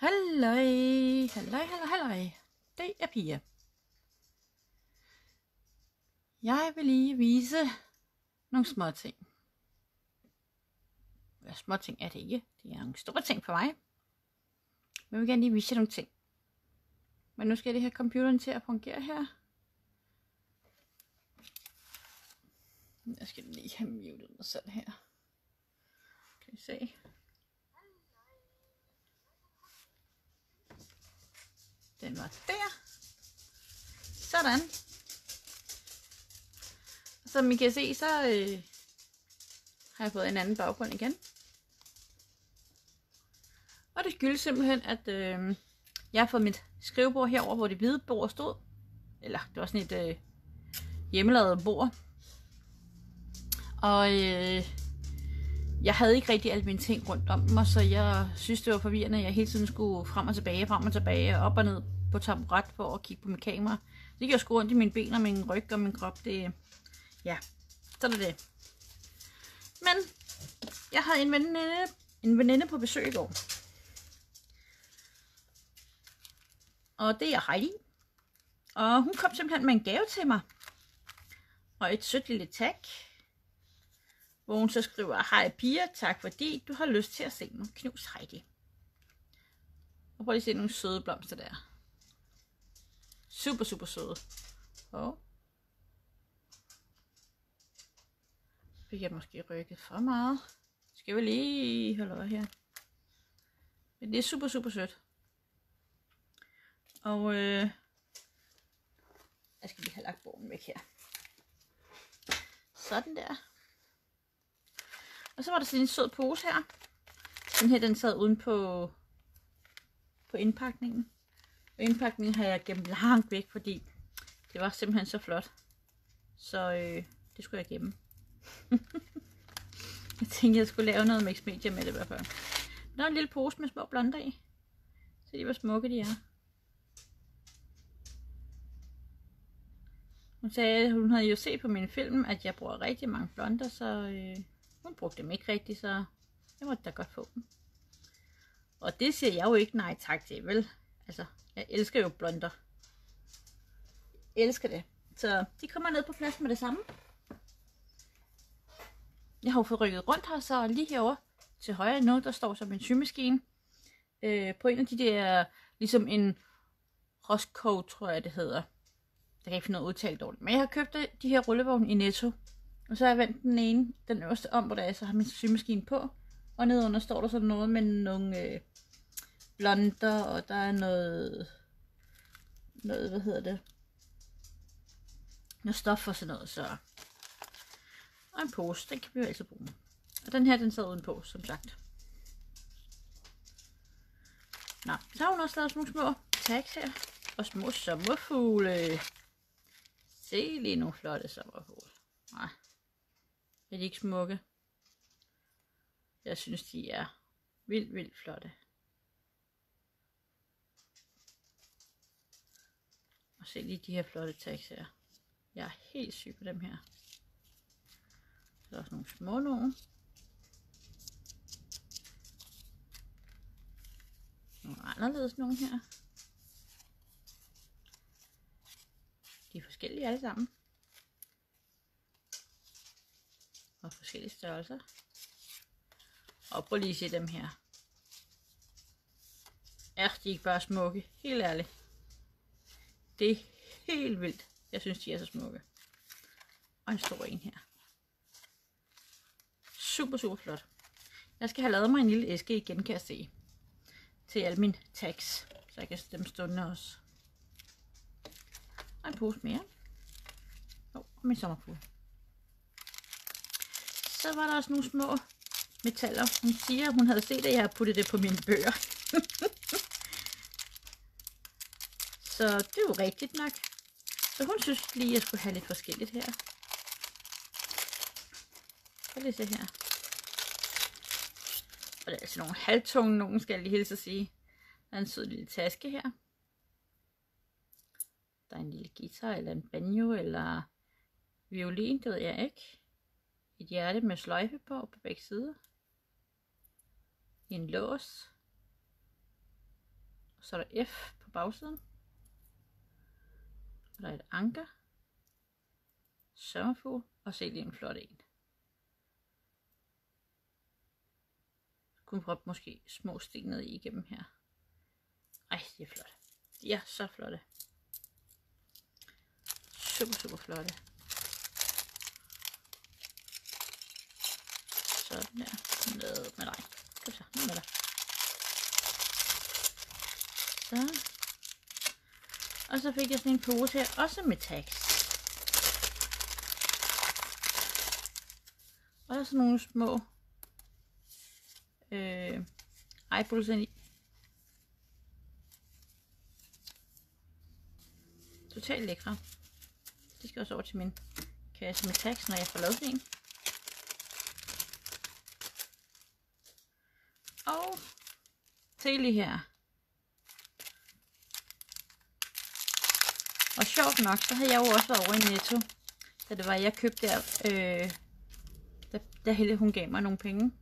Halløj, halløj, halløj, halløj. Det er Pia. Jeg vil lige vise nogle små ting. Ja, små ting er det ikke. Det er nogle store ting for mig. Men jeg vil gerne lige vise jer nogle ting. Men nu skal det her computeren til at fungere her. Jeg skal lige have muted mig selv her. Kan I se? Den var der. Sådan. Som I kan se, så har jeg fået en anden baggrund igen. Og det skyldes simpelthen, at jeg har fået mit skrivebord herover, hvor det hvide bord stod. Eller det var sådan et hjemmelavet bord. Og jeg havde ikke rigtig alle mine ting rundt om mig, så jeg synes, det var forvirrende, at jeg hele tiden skulle frem og tilbage, op og ned på taburet for at kigge på mit kamera. Det gik jeg sgu rundt i mine ben og min ryg og min krop. Det, ja, sådan er det. Men jeg havde en veninde på besøg i går. Og det er Heidi. Og hun kom simpelthen med en gave til mig. Og et sødt lille tag. Hvor hun så skriver: hej Pia, tak fordi du har lyst til at se mig. Knus Heidi. Og prøv lige at se nogle søde blomster der. Super, super søde. Og fik jeg måske rykket for meget. Skal vi lige holde øje her. Men det er super, super sødt. Og jeg skal lige have lagt bogen væk her. Sådan der. Og så var der sådan en sød pose her. Den her, den sad uden på indpakningen. Og indpakningen har jeg gemt langt væk, fordi det var simpelthen så flot. Så det skulle jeg gemme. Jeg tænkte, jeg skulle lave noget mixed media med det i hvert fald. Der er en lille pose med små blonder i. Se lige, hvor smukke de er. Hun sagde, hun havde jo set på min film, at jeg bruger rigtig mange blonder, så hun brugte dem ikke rigtigt, så jeg måtte da godt få dem. Og det siger jeg jo ikke nej tak til, vel? Altså, jeg elsker jo blonder. Jeg elsker det. Så de kommer ned på plads med det samme. Jeg har jo fået rykket rundt her, så lige herovre til højre nu, der står så min symaskine. På en af de der, ligesom en Roscoe, tror jeg det hedder. Jeg kan ikke finde noget udtalt dårligt. Men jeg har købt de her rullevogne i Netto. Og så har jeg vendt den øverste om, hvor der er, så har min symaskine på. Og nedenunder står der sådan noget med nogle blonder, og der er noget, hvad hedder det? Noget stof for sådan noget, så. Og en pose, den kan vi jo altid bruge. Og den her, den sad udenpå, som sagt. Nå, så har hun også lavet sådan nogle små tags her. Og små sommerfugle. Se lige nogle flotte sommerfugle. Nej, er de ikke smukke? Jeg synes, de er vildt, vildt flotte. Og se lige de her flotte tags her. Jeg er helt syg på dem her. Så er også nogle små nogle. Nogle anderledes nogle her. De er forskellige alle sammen. Og forskellige størrelser. Og prøv lige at se dem her. De er ikke bare smukke. Helt ærligt. Det er helt vildt. Jeg synes, de er så smukke. Og en stor en her. Super, super flot. Jeg skal have lavet mig en lille æske igen, kan jeg se. Til alle mine tags. Så jeg kan sætte dem stående også. Og en pose mere. Og min sommerfugle. Så var der også nogle små metaller. Hun siger, at hun havde set, at jeg har puttet det på mine bøger. Så det er jo rigtigt nok. Så hun synes lige, at jeg skulle have lidt forskelligt her. Prøv lige at se her. Og det er altså nogle halvtunge nogen, skal jeg lige hilse at sige. Der er en sød lille taske her. Der er en lille guitar, eller en banjo, eller violin, det ved jeg ikke. Et hjerte med sløjfe på begge sider. En lås. Så er der F på bagsiden. Og der er et anker. Sommerfugl. Og se lige en flot en. Kunne prøve måske små sten ned igennem her. Ej, det er flot. De er så flotte. Super flotte. Sådan der. Ned med dig. Kom så, ned med dig. Så. Og så fik jeg sådan en pose her, også med tags. Og der er sådan nogle små eyeballs ind i. Totalt lækre. De skal også over til min kasse med tags, når jeg får lavet en. Og se lige her. Og sjovt nok, så havde jeg jo også været over i Netto, da det var, jeg købte der, da Helle hun gav mig nogle penge.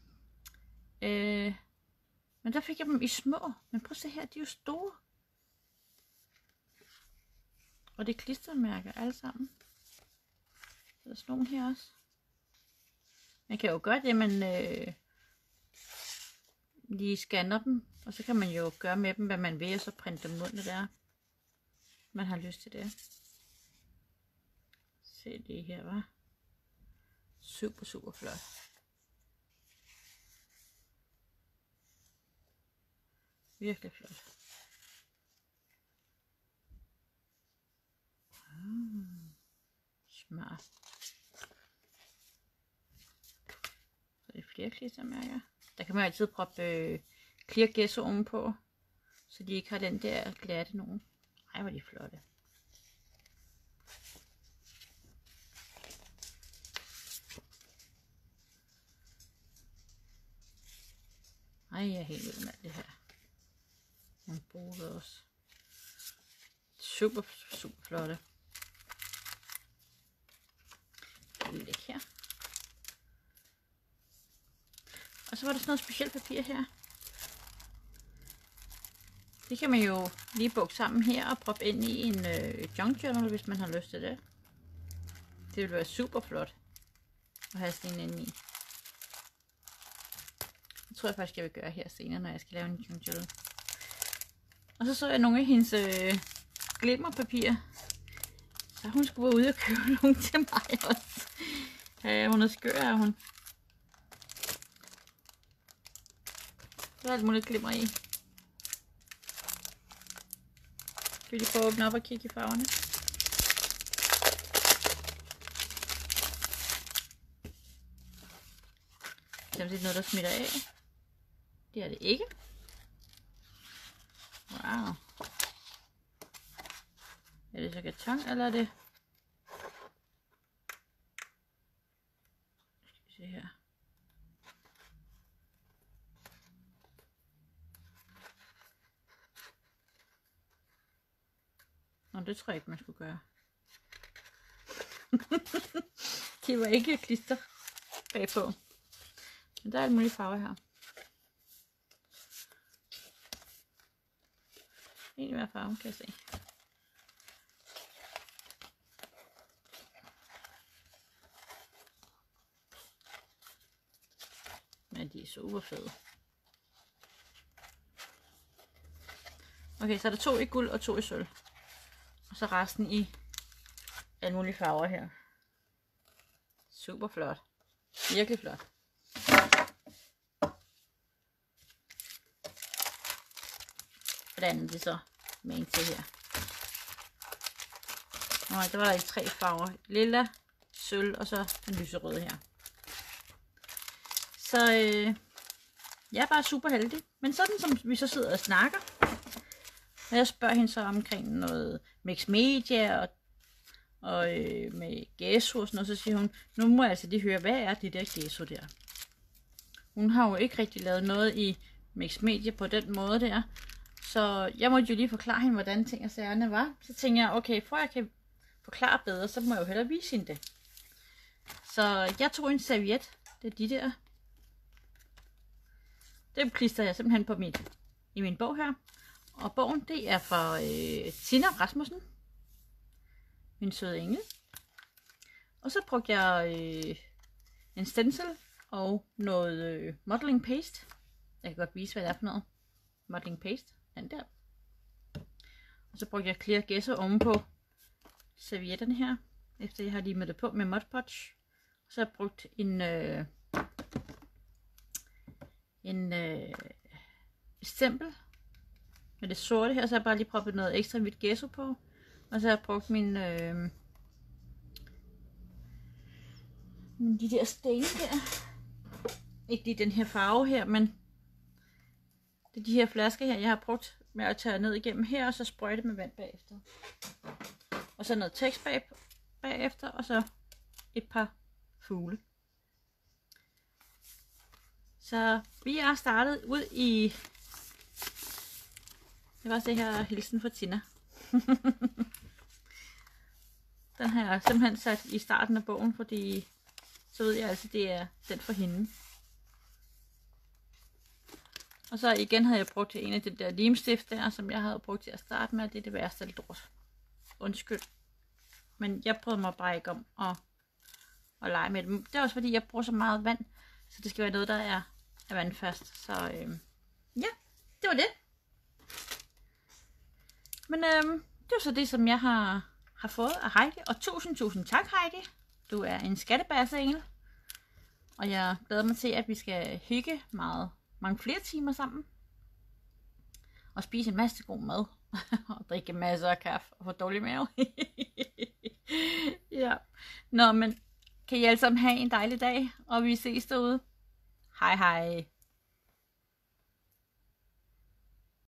Men der fik jeg dem i små. Men prøv at se her, de er jo store. Og det er klistermærker alle sammen. Så der er sådan nogle her også. Man kan jo gøre det, man lige scanner dem. Og så kan man jo gøre med dem, hvad man vil, og så printe dem ud, når det er, man har lyst til det. Se det her, var super flot. Virkelig flot. Smart. Så det er flere klistermærker. Der kan man altid proppe clear gesso ovenpå, så de ikke har den der glatte nogen. Ej, hvor er de flotte. Ej, jeg er helt vild med det her. Man bruger det også. Super flotte. Læg her. Og så var der sådan noget specielt papir her. Det kan man jo lige bukke sammen her og proppe ind i en junk journal, hvis man har lyst til det. Det ville være super flot at have sådan en inde i. Det tror jeg faktisk, jeg vil gøre her senere, når jeg skal lave en junk journal. Og så jeg nogle af hendes glimmerpapir. Så hun skulle være ude og købe nogle til mig også. Ja, hun er skør, er hun. Der er alt muligt glimmer i. Skal vi lige prøve at åbne op og kigge i farverne? Se om det er noget, der smitter af. Det er det ikke. Wow. Er det så karton, eller er det? Skal vi se her. Nå, det tror jeg ikke, man skulle gøre. Det var ikke klister bagpå. Men der er alle mulige farver her. En hver farve, kan jeg se. Men de er super fede. Okay, så er der 2 i guld og 2 i sølv. Og så resten i alle mulige farver her. Super flot. Virkelig flot. Hvordan det så med en til her. Og der var der i 3 farver. Lilla, sølv og så den lyserøde her. Så jeg er bare super heldig. Men sådan som vi så sidder og snakker. Og jeg spørger hende så omkring noget mix media og med gesso og sådan noget. Så siger hun, nu må jeg altså lige høre, hvad er det der gesso der? Hun har jo ikke rigtig lavet noget i mix media på den måde der. Så jeg måtte jo lige forklare hende, hvordan ting og sagerne var. Så tænkte jeg, okay, for jeg kan forklare bedre, så må jeg jo hellere vise hende det. Så jeg tog en serviet. Det er de der. Det klister jeg simpelthen på i min bog her. Og bogen, det er fra Tina Rasmussen. Min søde engel. Og så brugte jeg en stencil og noget modeling paste. Jeg kan godt vise, hvad det er for noget. Modeling paste, den der. Og så brugte jeg clear gesso ovenpå servietterne her, efter jeg har limet det på med Mod Podge. Så har jeg brugt en stempel med det sorte her, så har jeg bare lige proppet noget ekstra hvidt gesso på. Og så har jeg brugt de der sten her. Ikke lige den her farve her, men det er de her flasker her, jeg har brugt med at tage ned igennem her, og så sprøjte med vand bagefter. Og så noget tekst bagefter, og så et par fugle. Så vi er startet ud i... Det var også det her hilsen fra Tina. Den har jeg simpelthen sat i starten af bogen, fordi så ved jeg altså, det er den for hende. Og så igen havde jeg brugt en af de der limstift der, som jeg havde brugt til at starte med. Det er det værste lort. Undskyld. Men jeg prøvede mig bare ikke om at lege med dem. Det er også fordi, jeg bruger så meget vand, så det skal være noget, der er vandfast. Så ja, det var det. Men det var så det, som jeg har fået af Heidi. Og tusind tak, Heidi. Du er en skattebasse-engel. Og jeg glæder mig til, at vi skal hygge mange flere timer sammen. Og spise en masse god mad. Og drikke masser af kaffe og få dårlig mave. Ja. Nå, men kan I alle sammen have en dejlig dag. Og vi ses derude. Hej hej.